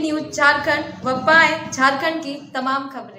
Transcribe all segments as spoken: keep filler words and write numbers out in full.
News Jharkhand व पाएं झारखंड की तमाम खबरें।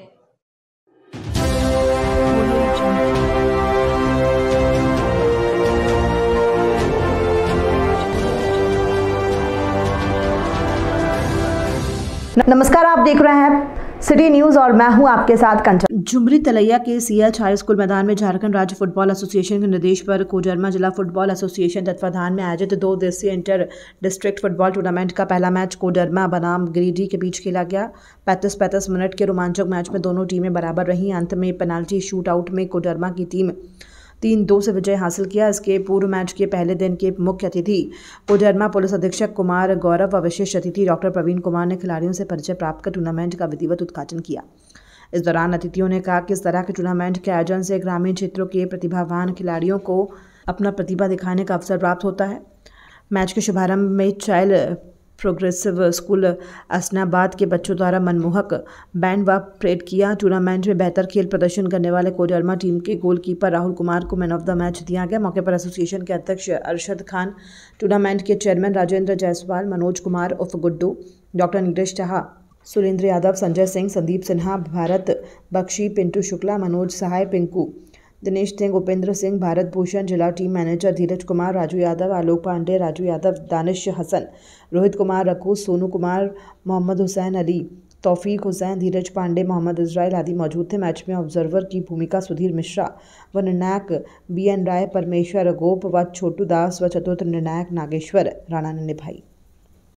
नमस्कार, आप देख रहे हैं सिटी न्यूज और मैं हूं आपके साथ कंचन। झुमरी तलैया के सीएच हाई स्कूल मैदान में झारखंड राज्य फुटबॉल एसोसिएशन के निर्देश पर कोडरमा जिला फुटबॉल एसोसिएशन तत्वाधान में आयोजित दो दिवसीय इंटर डिस्ट्रिक्ट फुटबॉल टूर्नामेंट का पहला मैच कोडरमा बनाम गिरिडीह के बीच खेला गया। पैंतीस पैंतीस मिनट के रोमांचक मैच में दोनों टीमें बराबर रहीं। अंत में पेनाल्टी शूट आउट में कोडरमा की टीम तीन दो से विजय हासिल किया। इसके पूर्व मैच के पहले दिन के मुख्य अतिथि कोडरमा पुलिस अधीक्षक कुमार गौरव व विशेष अतिथि डॉक्टर प्रवीण कुमार ने खिलाड़ियों से परिचय प्राप्त कर टूर्नामेंट का विधिवत उद्घाटन किया। इस दौरान अतिथियों ने कहा कि इस तरह के टूर्नामेंट के आयोजन से ग्रामीण क्षेत्रों के प्रतिभावान खिलाड़ियों को अपना प्रतिभा दिखाने का अवसर प्राप्त होता है। मैच के शुभारंभ में चाइल्ड प्रोग्रेसिव स्कूल असनाबाद के बच्चों द्वारा मनमोहक बैंड व परेड किया। टूर्नामेंट में बेहतर खेल प्रदर्शन करने वाले कोडरमा टीम के गोलकीपर राहुल कुमार को मैन ऑफ द मैच दिया गया। मौके पर एसोसिएशन के अध्यक्ष अरशद खान, टूर्नामेंट के चेयरमैन राजेंद्र जायसवाल, मनोज कुमार उर्फ गुड्डू, डॉक्टर नीरज शाह, सुरेंद्र यादव, संजय सिंह, संदीप सिन्हा, भारत बख्शी, पिंटू शुक्ला, मनोज सहाय, पिंकू, दिनेश सिंह, उपेंद्र सिंह, भारत भूषण, जिला टीम मैनेजर धीरज कुमार, राजू यादव, आलोक पांडे, राजू यादव, दानिश हसन, रोहित कुमार, रकू, सोनू कुमार, मोहम्मद हुसैन अली, तौफीक हुसैन, धीरज पांडे, मोहम्मद इजराइल आदि मौजूद थे। मैच में ऑब्जर्वर की भूमिका सुधीर मिश्रा व निर्णायक बी एन राय, परमेश्वर गोप व छोटू दास व चतुर्थ निर्णायक नागेश्वर राणा ने निभाई।